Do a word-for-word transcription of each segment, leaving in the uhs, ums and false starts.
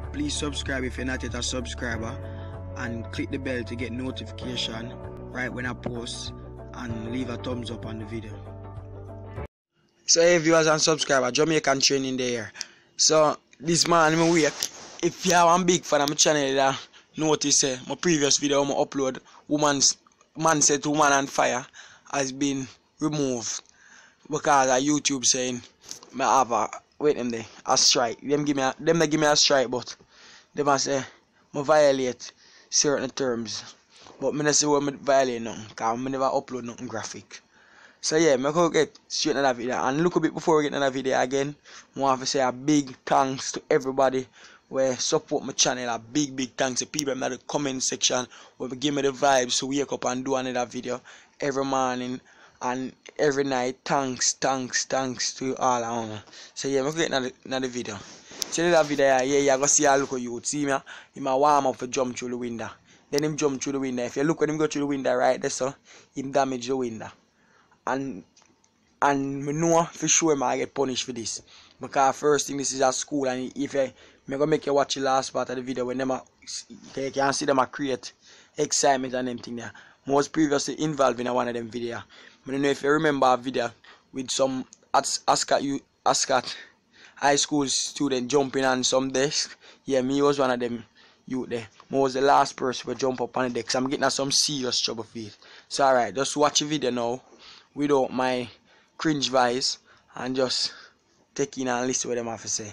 Please subscribe if you're not yet a subscriber, and click the bell to get notification right when I post, and leave a thumbs up on the video. So hey viewers and subscribers, Jamaican training there. So this man me wake. If you are a big fan of my channel, that notice uh, my previous video I upload, woman's man set woman on fire has been removed because of YouTube saying me have a wait them there a strike. Them give me a, them they give me a strike, but they must say I violate certain terms. But me not say what me violate nothing, because I never upload nothing graphic. So yeah, me go get straight to that video. And look a bit before we get to that video again, I want to say a big thanks to everybody who support my channel. A big big thanks to people in the comment section who give me the vibes to wake up and do another video every morning and every night. Thanks, thanks, thanks to all of you. So yeah, me go get to another video. So that video yeah, yeah, you go see a look at you. See me, he ma warm up to jump through the window. Then him jump through the window. If you look when him go through the window right there, so him damage the window. And and me know for sure I get punished for this. Because first thing, this is at school, and if I me gonna make you watch the last part of the video when them a, you can see them a create excitement and them thing there. I was previously involved in one of them videos. I don't know if you remember a video with some Ascot you Ascot high school student jumping on some desk. Yeah, me was one of them youth there. I was the last person to jump up on the desk. I'm getting some serious trouble for it. So alright, just watch the video now without my cringe voice and just take in and listen to what them have to say.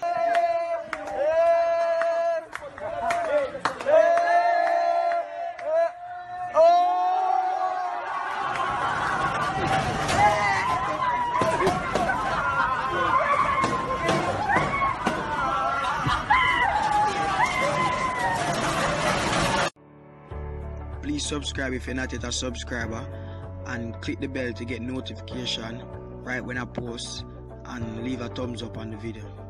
Please subscribe if you're not yet a subscriber, and click the bell to get notification right when I post, and leave a thumbs up on the video.